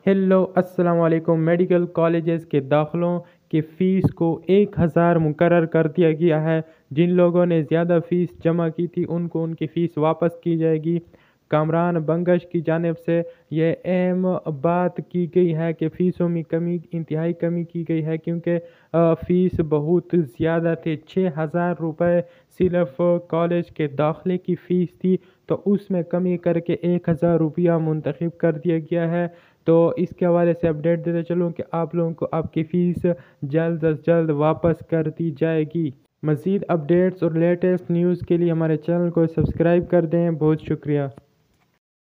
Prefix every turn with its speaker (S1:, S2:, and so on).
S1: Hello अस्सलाम वालेकुम। Medical colleges के दाखिलों की फ़ीस को 1000 मुकर्रर कर दिया गया है। जिन लोगों ने ज़्यादा फ़ीस जमा की थी उनको उनकी फ़ीस वापस की जाएगी। कामरान बंगश की जानिब से यह अहम बात की गई है कि फ़ीसों में इंतहाई कमी की गई है, क्योंकि फ़ीस बहुत ज़्यादा थे। 6000 रुपये सिर्फ कॉलेज के दाखिले की फ़ीस थी, तो उसमें कमी करके 1000 रुपया मुंतखब कर दिया गया है। तो इसके हवाले से अपडेट देते चलूँ कि आप लोगों को आपकी फ़ीस जल्द अज़ जल्द वापस कर दी जाएगी। मज़ीद अपडेट्स और लेटेस्ट न्यूज़ के लिए हमारे चैनल को सब्सक्राइब कर दें। बहुत शुक्रिया।